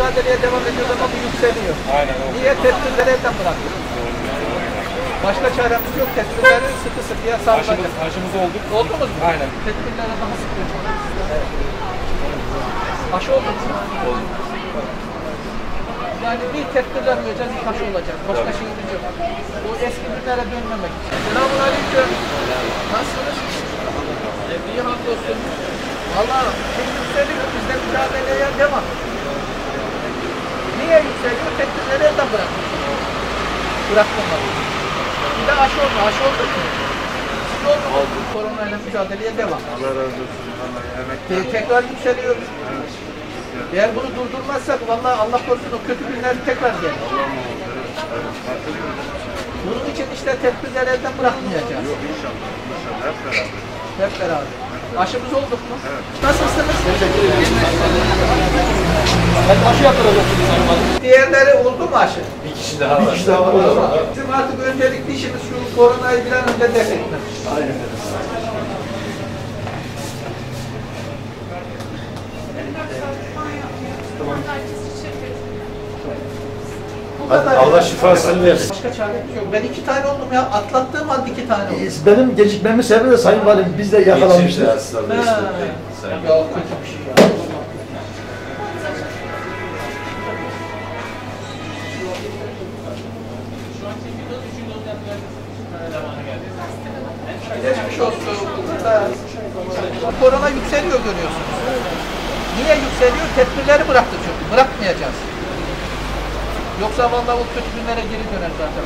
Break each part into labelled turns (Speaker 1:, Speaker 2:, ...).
Speaker 1: mücadeleye devam ediyoruz ama bu yükseliyor.
Speaker 2: Aynen.
Speaker 1: Niye? Tedbirleri elden bırakıyor. Başka çaremiz yok. Tedbirleri sıkı sıkıya sarılacak.
Speaker 2: Aşımız olduk.
Speaker 1: Oldunuz mu?
Speaker 2: Aynen.
Speaker 1: Tedbirlere daha sıkı. Evet. Aşı olduk mu?
Speaker 2: Olduk.
Speaker 1: Yani bir tedbirler uyacağız, bir aşı olacak. Başka şeyimiz yok. Bu eski günlere dönmemek için. Selamun aleyküm. Nasılsınız? İyi hamdolsun. Valla şimdi yükseliyor. Biz de mücadeleye devam. Niye yükseliyor? Tedbirleri elden bırakmıyor. Bırakmamalı. Bir de aşı olma. Aşı olduk mu? Siz oldunuz mu? Koronayla mücadeleye devam.
Speaker 2: Allah razı olsun.
Speaker 1: Tekrar yükseliyor. Eğer bunu durdurmazsak vallahi Allah korusun o kötü günler tekrar gelir. Bunun için işte tedbirleri elden bırakmayacağız.
Speaker 2: Yok inşallah. İnşallah hep beraber.
Speaker 1: Hep beraber. Aşımız olduk mu?
Speaker 2: Evet.
Speaker 1: Nasılsınız?
Speaker 2: Teşekkür ederim.
Speaker 3: Ben aşı yaptıracaksınız sanırım.
Speaker 1: Diğerleri oldu mu aşı?
Speaker 3: Bir kişi daha var.
Speaker 1: Tamam. Bizim artık öncelikli işimiz şu koronayı bir an önce def etmek.
Speaker 3: Aynen.
Speaker 1: Bu kadar.
Speaker 3: Allah şifasını versin.
Speaker 1: Başka çaremiz yok. Ben 2 tane oldum ya. Atlattığım halde 2 tane oldu.
Speaker 4: Benim gecikmemin sebebi de Sayın Valim biz de yakalanmıştık.
Speaker 1: Ya kötü bir şey ya. Geçmiş olsun. Korona yükseliyor görüyorsunuz. Niye yükseliyor? Tedbirleri bıraktık çünkü. Bırakmayacağız. Yoksa vallahi o kötü günlere geri döner zaten.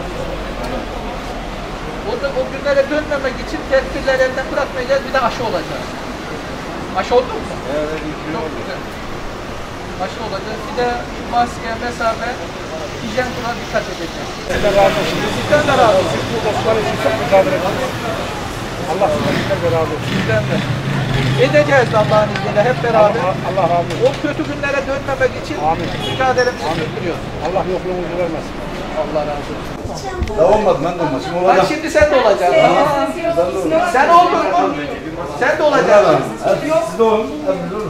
Speaker 1: O günlere dönmemek için tedbirleri elden bırakmayacağız. Bir de aşı olacağız. Aşı olduk mu?
Speaker 2: Evet.
Speaker 1: Çok güzel. Aşı olacağız. Bir de maske, mesafe, hijyen buna dikkat edeceğiz.
Speaker 2: Sizden razı olsun.
Speaker 1: Sizden de razı olsun.
Speaker 2: Bu dostlar için çok mücadele ediyoruz. Allah sizden de razı olsun.
Speaker 1: Sizden de. Edeceğiz Allah'ın izniyle hep beraber.
Speaker 2: Allah razı olsun.
Speaker 1: O kötü günlere dönmemek için
Speaker 2: Amin.
Speaker 1: mücadelemizi sürdürüyoruz.
Speaker 2: Allah yokluğumuzu vermesin.
Speaker 1: Allah razı olsun.
Speaker 3: Daha olmadı ben de olmaz. Şimdi
Speaker 1: Bak
Speaker 3: olacak.
Speaker 1: şimdi sen de olacaksın. Sen oldun mu? Sen de olacaksın.
Speaker 3: Siz de olun. Hepimiz olun.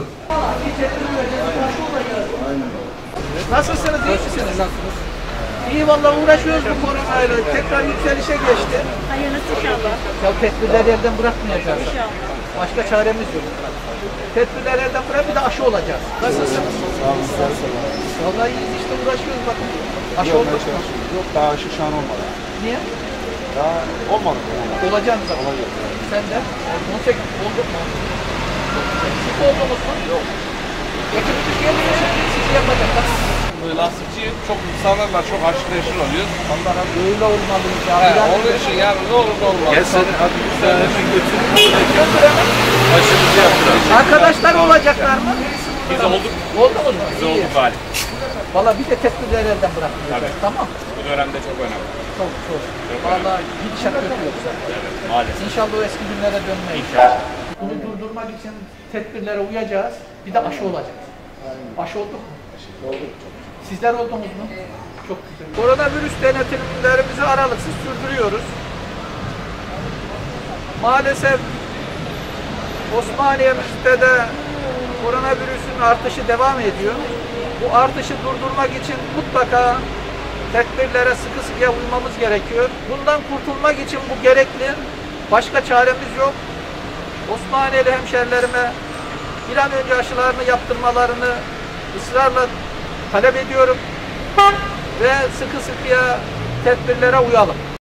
Speaker 1: Nasılsınız? İyi misiniz? İyi vallahi uğraşıyoruz bu koronayla. Tekrar yükselişe geçti.
Speaker 5: Hayırlısı inşallah.
Speaker 1: Ya tedbirleri elden bırakmayacağız.
Speaker 5: İnşallah.
Speaker 1: Başka çaremiz yok. Tedbirleri elden bırak bir de aşı olacağız. Nasılsınız? Vallahi iyiyiz işte uğraşıyoruz bakın. Aşı olduk mu?
Speaker 2: Yok daha aşı şu an olmadı.
Speaker 1: Niye?
Speaker 2: Daha olmadı.
Speaker 1: Olacağız zaten. Sen de? 18 olduk mu? Siz oldunuz mu? Yok. Ekibimiz geliyor şimdi sizi yapacaklar.
Speaker 2: Lastikçi çok insanlar var, çok aşırı neşir oluyor.
Speaker 1: Allah razı olsun. Öyle olmalıyız ya.
Speaker 2: He, onun için yani ne olur da olmaz.
Speaker 3: Gel seni hadi güzel hemen götürün.
Speaker 1: Götürelim.
Speaker 3: Aşımızı yaptıralım.
Speaker 1: Arkadaşlar olacaklar mı?
Speaker 2: Biz olduk.
Speaker 1: Oldunuz mu?
Speaker 2: Biz
Speaker 1: İyi.
Speaker 2: olduk galiba.
Speaker 1: Valla bir de tedbirleri elden bırakmayacağız.
Speaker 2: Tabii.
Speaker 1: Tamam.
Speaker 2: Bu dönemde çok önemli.
Speaker 1: Çok çok. Valla gidişat kötü yoksa.
Speaker 2: Maalesef.
Speaker 1: İnşallah o eski günlere dönmeyiz.
Speaker 2: İnşallah.
Speaker 1: Bunu durdurmak için tedbirlere uyacağız. Bir de aşı olacak. Aşı olduk mu? Olduk. Sizler oldunuz mu? Çok güzel. Koronavirüs denetimlerimizi aralıksız sürdürüyoruz. Maalesef Osmaniye'mizde de koronavirüsün artışı devam ediyor. Bu artışı durdurmak için mutlaka tedbirlere sıkı sıkıya uymamız gerekiyor. Bundan kurtulmak için bu gerekli. Başka çaremiz yok. Osmaniyeli hemşerilerime bir an önce aşılarını yaptırmalarını ısrarla talep ediyorum ve sıkı sıkıya tedbirlere uyalım.